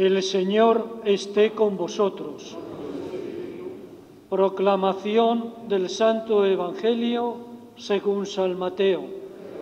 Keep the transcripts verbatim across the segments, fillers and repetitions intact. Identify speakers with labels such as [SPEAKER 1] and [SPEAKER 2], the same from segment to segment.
[SPEAKER 1] El Señor esté con vosotros. Proclamación del Santo Evangelio según San Mateo.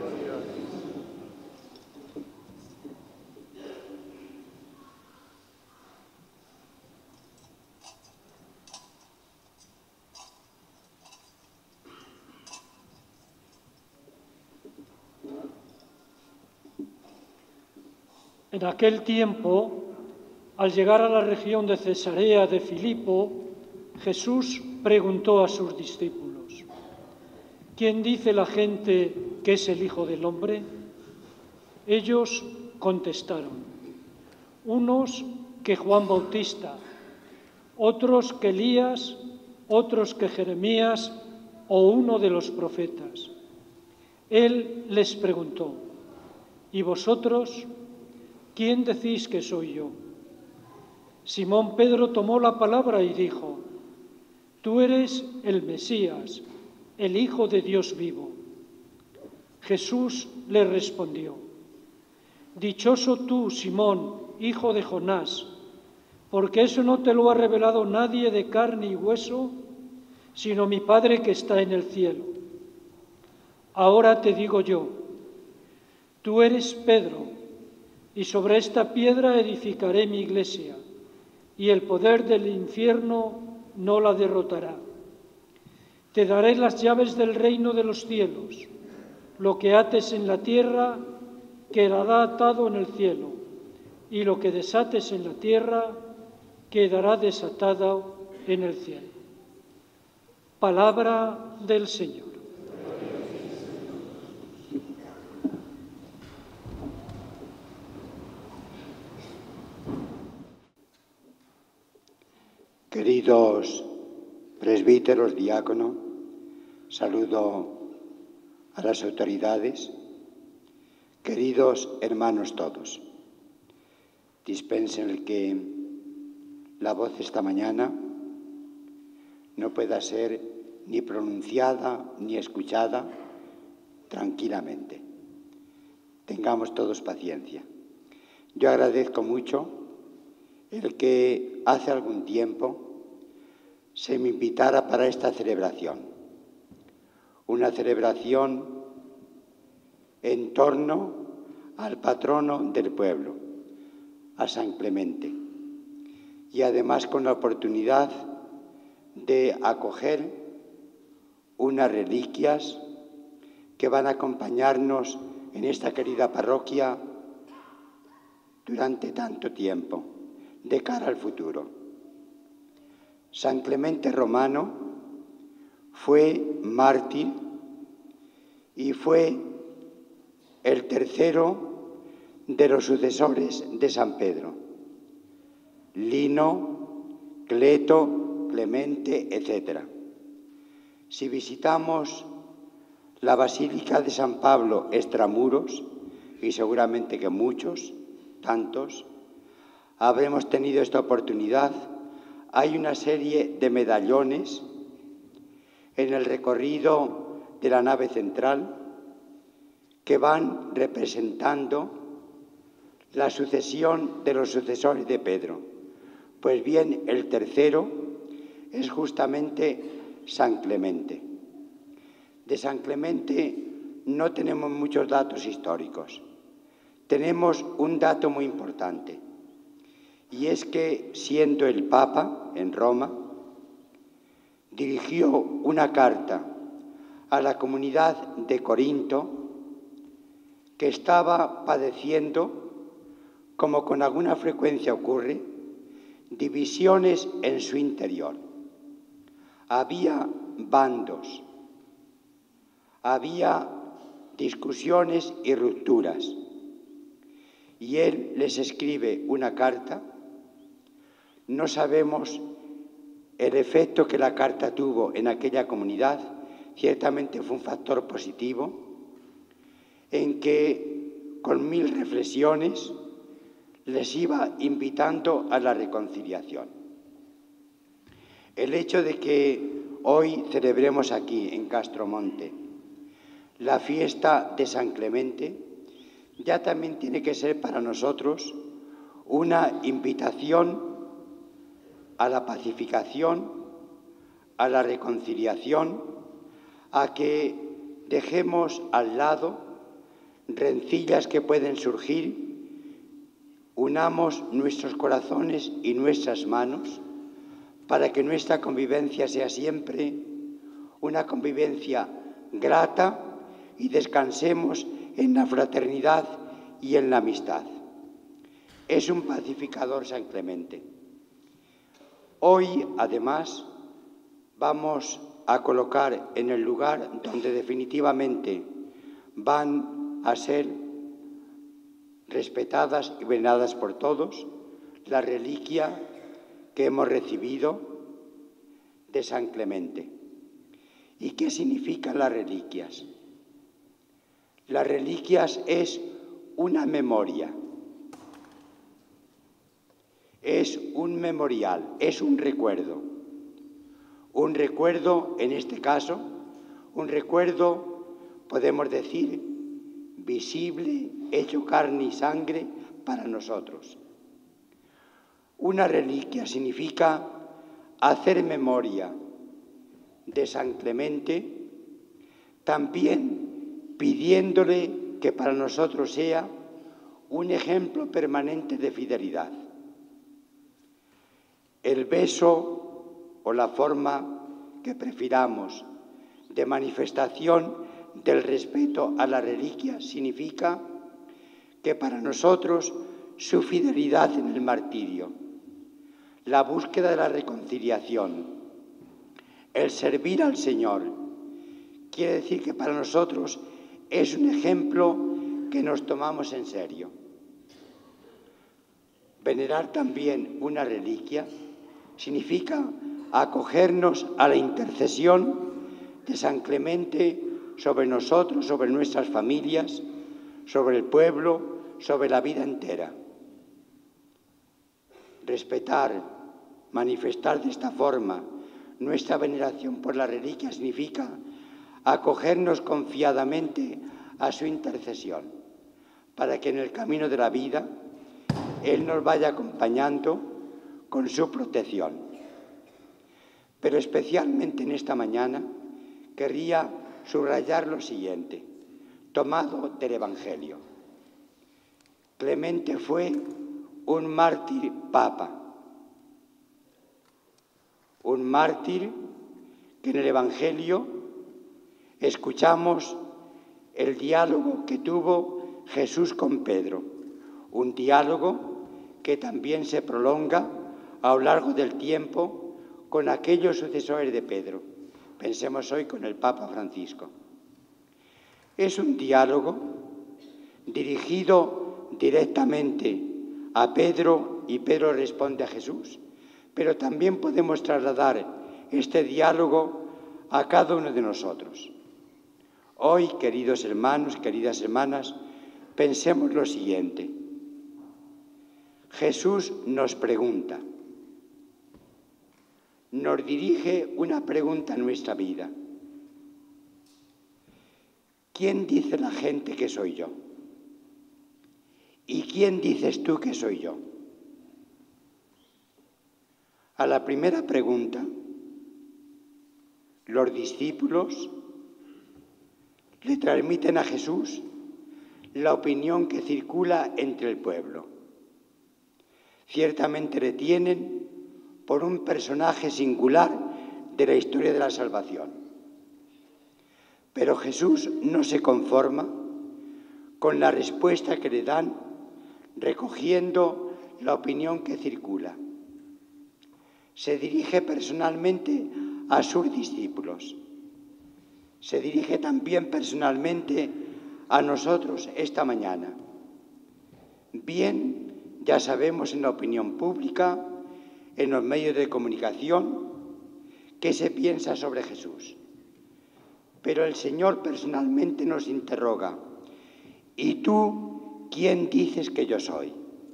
[SPEAKER 1] En aquel tiempo, al llegar a la región de Cesarea de Filipo, Jesús preguntó a sus discípulos: ¿quién dice la gente que es el Hijo del Hombre? Ellos contestaron: unos que Juan Bautista, otros que Elías, otros que Jeremías o uno de los profetas. Él les preguntó: ¿y vosotros? ¿Quién decís que soy yo? Simón Pedro tomó la palabra y dijo: tú eres el Mesías, el Hijo de Dios vivo. Jesús le respondió: dichoso tú, Simón, hijo de Jonás, porque eso no te lo ha revelado nadie de carne y hueso, sino mi Padre que está en el cielo. Ahora te digo yo, tú eres Pedro, y sobre esta piedra edificaré mi iglesia, y el poder del infierno no la derrotará. Te daré las llaves del reino de los cielos. Lo que ates en la tierra quedará atado en el cielo, y lo que desates en la tierra quedará desatado en el cielo. Palabra del Señor.
[SPEAKER 2] Queridos presbíteros, diácono, saludo a las autoridades, queridos hermanos todos. Dispensen el que la voz esta mañana no pueda ser ni pronunciada ni escuchada tranquilamente. Tengamos todos paciencia. Yo agradezco mucho el que hace algún tiempo se me invitara para esta celebración, una celebración en torno al patrono del pueblo, a San Clemente, y además con la oportunidad de acoger unas reliquias que van a acompañarnos en esta querida parroquia durante tanto tiempo, de cara al futuro. San Clemente Romano fue mártir y fue el tercero de los sucesores de San Pedro. Lino, Cleto, Clemente, etcétera. Si visitamos la Basílica de San Pablo extramuros, y seguramente que muchos, tantos, habremos tenido esta oportunidad, hay una serie de medallones en el recorrido de la nave central que van representando la sucesión de los sucesores de Pedro. Pues bien, el tercero es justamente San Clemente. De San Clemente no tenemos muchos datos históricos. Tenemos un dato muy importante, y es que, siendo el Papa en Roma, dirigió una carta a la comunidad de Corinto, que estaba padeciendo, como con alguna frecuencia ocurre, divisiones en su interior. Había bandos, había discusiones y rupturas, y él les escribe una carta. No sabemos el efecto que la carta tuvo en aquella comunidad. Ciertamente fue un factor positivo, en que con mil reflexiones les iba invitando a la reconciliación. El hecho de que hoy celebremos aquí en Castromonte la fiesta de San Clemente ya también tiene que ser para nosotros una invitación a la pacificación, a la reconciliación, a que dejemos al lado rencillas que pueden surgir, unamos nuestros corazones y nuestras manos para que nuestra convivencia sea siempre una convivencia grata y descansemos en la fraternidad y en la amistad. Es un pacificador San Clemente. Hoy, además, vamos a colocar en el lugar donde definitivamente van a ser respetadas y veneradas por todos la reliquia que hemos recibido de San Clemente. ¿Y qué significan las reliquias? Las reliquias es una memoria, es un memorial, es un recuerdo. Un recuerdo, en este caso, un recuerdo, podemos decir, visible, hecho carne y sangre para nosotros. Una reliquia significa hacer memoria de San Clemente, también pidiéndole que para nosotros sea un ejemplo permanente de fidelidad. El beso o la forma que prefiramos de manifestación del respeto a la reliquia significa que para nosotros su fidelidad en el martirio, la búsqueda de la reconciliación, el servir al Señor, quiere decir que para nosotros es un ejemplo que nos tomamos en serio. Venerar también una reliquia significa acogernos a la intercesión de San Clemente sobre nosotros, sobre nuestras familias, sobre el pueblo, sobre la vida entera. Respetar, manifestar de esta forma nuestra veneración por la reliquia significa acogernos confiadamente a su intercesión, para que en el camino de la vida Él nos vaya acompañando con su protección. Pero especialmente en esta mañana querría subrayar lo siguiente, tomado del Evangelio. Clemente fue un mártir papa, un mártir que en el Evangelio escuchamos el diálogo que tuvo Jesús con Pedro, un diálogo que también se prolonga a lo largo del tiempo con aquellos sucesores de Pedro. Pensemos hoy con el Papa Francisco. Es un diálogo dirigido directamente a Pedro y Pedro responde a Jesús, pero también podemos trasladar este diálogo a cada uno de nosotros. Hoy, queridos hermanos, queridas hermanas, pensemos lo siguiente. Jesús nos pregunta, nos dirige una pregunta a nuestra vida. ¿Quién dice la gente que soy yo? ¿Y quién dices tú que soy yo? A la primera pregunta, los discípulos le transmiten a Jesús la opinión que circula entre el pueblo. Ciertamente le tienen por un personaje singular de la historia de la salvación. Pero Jesús no se conforma con la respuesta que le dan recogiendo la opinión que circula. Se dirige personalmente a sus discípulos. Se dirige también personalmente a nosotros esta mañana. Bien, ya sabemos en la opinión pública, en los medios de comunicación, qué se piensa sobre Jesús. Pero el Señor personalmente nos interroga, ¿y tú quién dices que yo soy?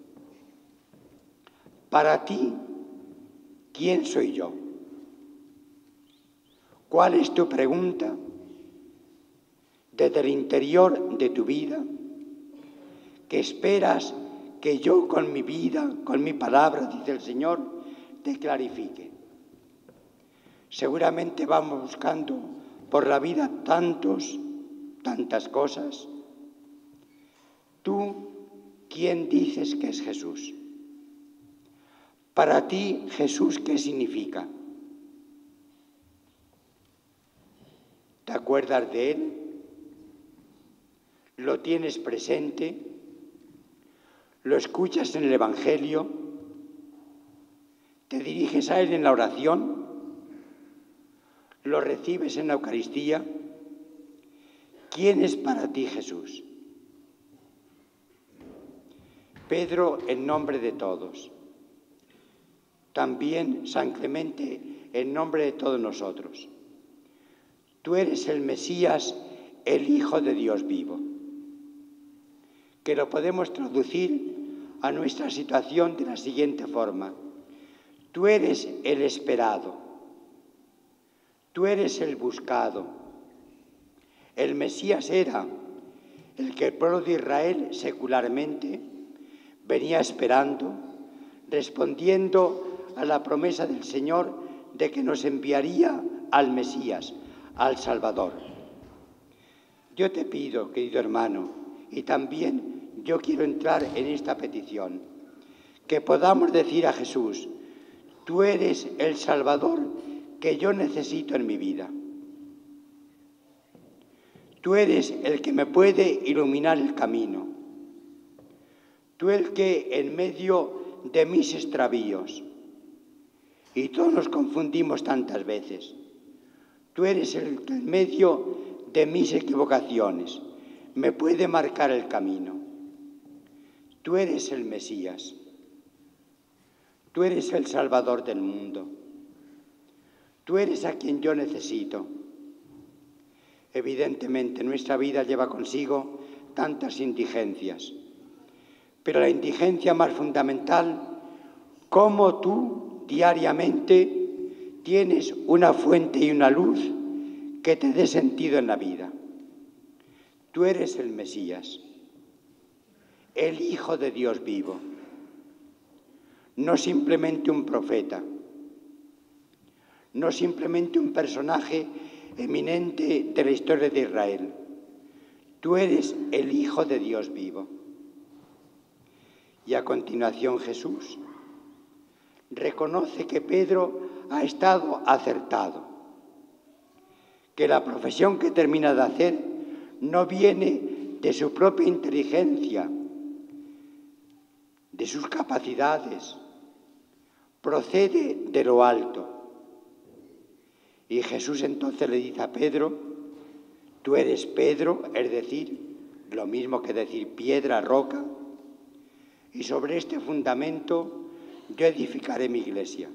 [SPEAKER 2] Para ti, ¿quién soy yo? ¿Cuál es tu pregunta desde el interior de tu vida que esperas que yo con mi vida, con mi palabra, dice el Señor, te clarifique. Seguramente vamos buscando por la vida tantos, tantas cosas. ¿Tú quién dices que es Jesús? Para ti, Jesús, ¿qué significa? ¿Te acuerdas de Él? ¿Lo tienes presente? ¿Lo escuchas en el Evangelio? ¿Te diriges a Él en la oración? ¿Lo recibes en la Eucaristía? ¿Quién es para ti Jesús? Pedro, en nombre de todos. También San Clemente, en nombre de todos nosotros. Tú eres el Mesías, el Hijo de Dios vivo. Que lo podemos traducir a nuestra situación de la siguiente forma. Tú eres el esperado. Tú eres el buscado. El Mesías era el que el pueblo de Israel secularmente venía esperando, respondiendo a la promesa del Señor de que nos enviaría al Mesías, al Salvador. Yo te pido, querido hermano, y también yo quiero entrar en esta petición, que podamos decir a Jesús, tú eres el Salvador que yo necesito en mi vida. Tú eres el que me puede iluminar el camino. Tú el que en medio de mis extravíos, y todos nos confundimos tantas veces, tú eres el que en medio de mis equivocaciones me puede marcar el camino. Tú eres el Mesías. Tú eres el Salvador del mundo. Tú eres a quien yo necesito. Evidentemente, nuestra vida lleva consigo tantas indigencias, pero la indigencia más fundamental, cómo tú diariamente tienes una fuente y una luz que te dé sentido en la vida. Tú eres el Mesías, el Hijo de Dios vivo, no simplemente un profeta, no simplemente un personaje eminente de la historia de Israel. Tú eres el Hijo de Dios vivo. Y a continuación Jesús reconoce que Pedro ha estado acertado, que la profesión que termina de hacer no viene de su propia inteligencia, de sus capacidades, procede de lo alto. Y Jesús entonces le dice a Pedro, tú eres Pedro, es decir, lo mismo que decir piedra, roca, y sobre este fundamento yo edificaré mi iglesia.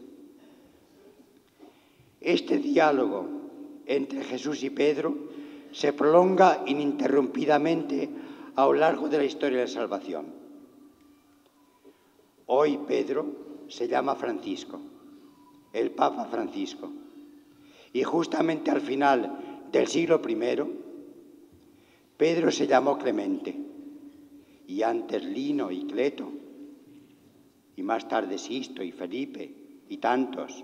[SPEAKER 2] Este diálogo entre Jesús y Pedro se prolonga ininterrumpidamente a lo largo de la historia de la salvación. Hoy Pedro se llama Francisco, el Papa Francisco, y justamente al final del siglo primero, Pedro se llamó Clemente, y antes Lino y Cleto, y más tarde Sisto y Felipe, y tantos.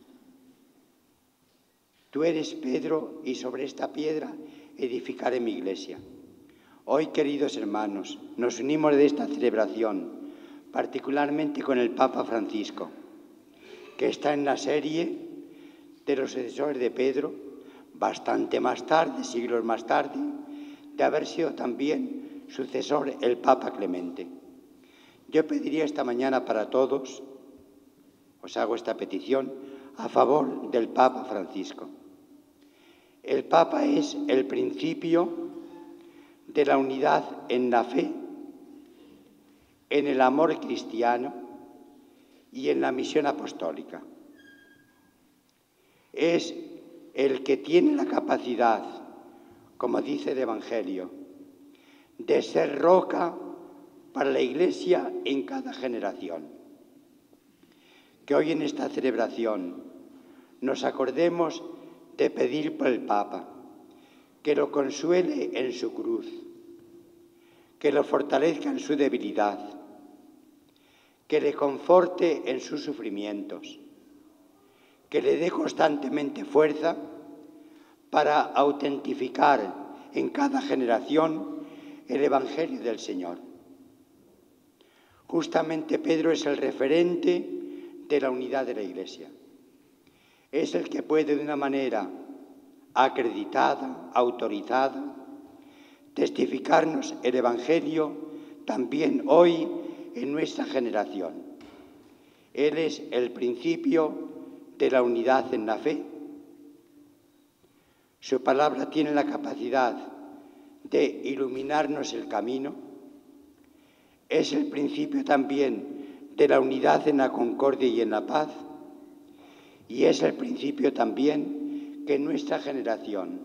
[SPEAKER 2] Tú eres Pedro, y sobre esta piedra edificaré mi iglesia. Hoy, queridos hermanos, nos unimos de esta celebración, particularmente con el Papa Francisco, que está en la serie de los sucesores de Pedro, bastante más tarde, siglos más tarde, de haber sido también sucesor el Papa Clemente. Yo pediría esta mañana para todos, os hago esta petición, a favor del Papa Francisco. El Papa es el principio de la unidad en la fe, en el amor cristiano y en la misión apostólica. Es el que tiene la capacidad, como dice el Evangelio, de ser roca para la Iglesia en cada generación. Que hoy en esta celebración nos acordemos de pedir por el Papa, que lo consuele en su cruz, que lo fortalezca en su debilidad, que le conforte en sus sufrimientos, que le dé constantemente fuerza para autentificar en cada generación el Evangelio del Señor. Justamente Pedro es el referente de la unidad de la Iglesia. Es el que puede de una manera acreditada, autorizada, testificarnos el Evangelio también hoy en nuestra generación. Él es el principio de la unidad en la fe. Su palabra tiene la capacidad de iluminarnos el camino. Es el principio también de la unidad en la concordia y en la paz. Y es el principio también que nuestra generación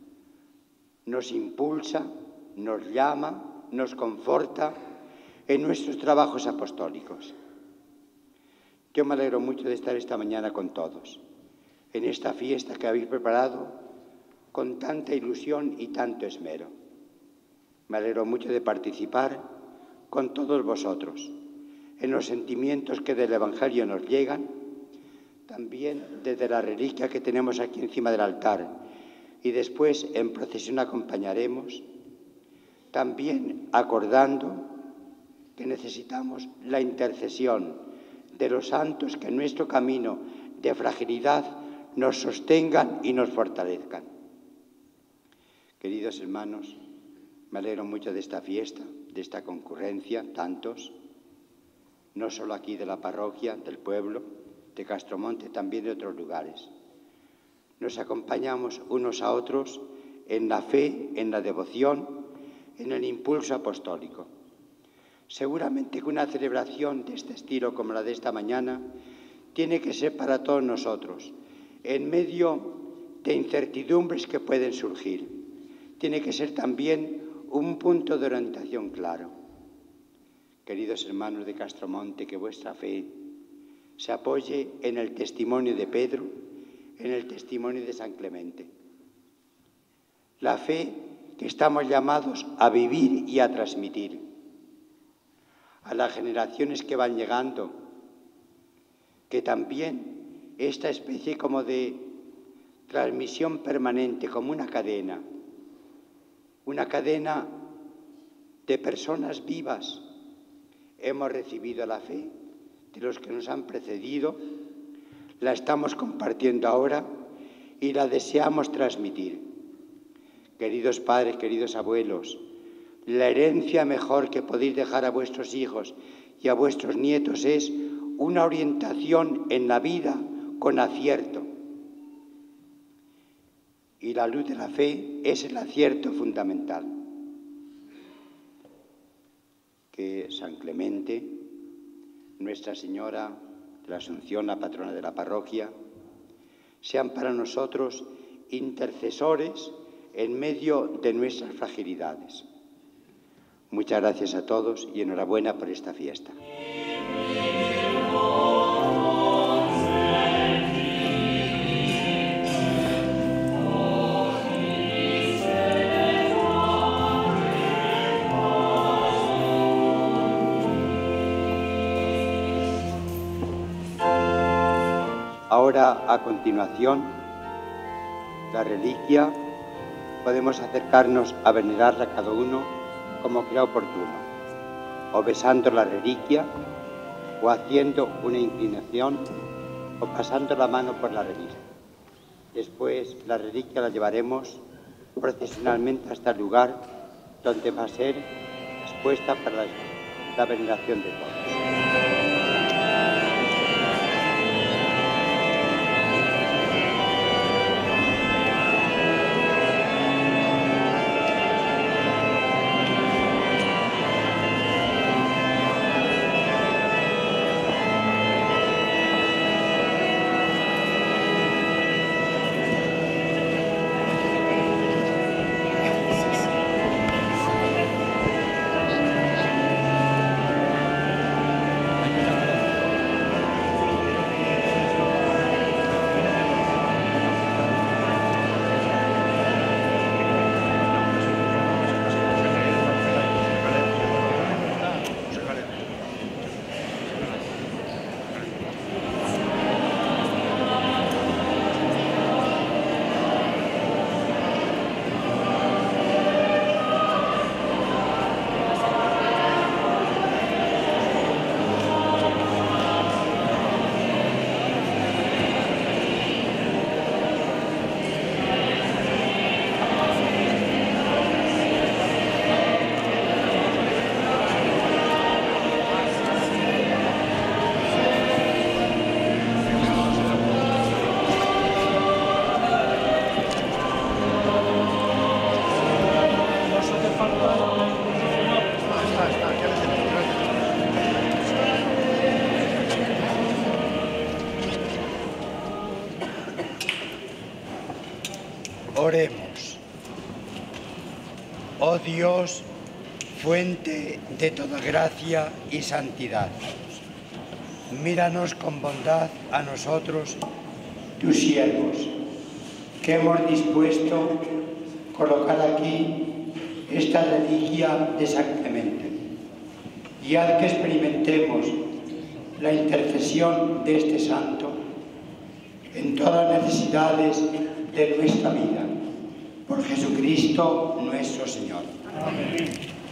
[SPEAKER 2] nos impulsa, nos llama, nos conforta en nuestros trabajos apostólicos. Yo me alegro mucho de estar esta mañana con todos, en esta fiesta que habéis preparado con tanta ilusión y tanto esmero. Me alegro mucho de participar con todos vosotros en los sentimientos que del Evangelio nos llegan, también desde la reliquia que tenemos aquí encima del altar, y después en procesión acompañaremos, también acordando que necesitamos la intercesión de los santos que en nuestro camino de fragilidad nos sostengan y nos fortalezcan. Queridos hermanos, me alegro mucho de esta fiesta, de esta concurrencia, tantos, no solo aquí de la parroquia, del pueblo, de Castromonte, también de otros lugares. Nos acompañamos unos a otros en la fe, en la devoción, en el impulso apostólico. Seguramente que una celebración de este estilo como la de esta mañana tiene que ser para todos nosotros, en medio de incertidumbres que pueden surgir. Tiene que ser también un punto de orientación claro. Queridos hermanos de Castromonte, que vuestra fe se apoye en el testimonio de Pedro, en el testimonio de San Clemente. La fe que estamos llamados a vivir y a transmitir a las generaciones que van llegando, que también esta especie como de transmisión permanente, como una cadena, una cadena de personas vivas. Hemos recibido la fe de los que nos han precedido, la estamos compartiendo ahora y la deseamos transmitir. Queridos padres, queridos abuelos, la herencia mejor que podéis dejar a vuestros hijos y a vuestros nietos es una orientación en la vida con acierto. Y la luz de la fe es el acierto fundamental. Que San Clemente, Nuestra Señora de la Asunción, la patrona de la parroquia, sean para nosotros intercesores en medio de nuestras fragilidades. Muchas gracias a todos y enhorabuena por esta fiesta. Ahora, a continuación, la reliquia, podemos acercarnos a venerarla cada uno como crea oportuno, o besando la reliquia, o haciendo una inclinación, o pasando la mano por la reliquia. Después la reliquia la llevaremos procesionalmente hasta el lugar donde va a ser expuesta para la, la veneración de todos. Oremos. Oh Dios, fuente de toda gracia y santidad, míranos con bondad a nosotros, tus siervos, que hemos dispuesto colocar aquí esta reliquia de San Clemente, y haz que experimentemos la intercesión de este santo en todas las necesidades de nuestra vida. Por Jesucristo nuestro Señor. Amén.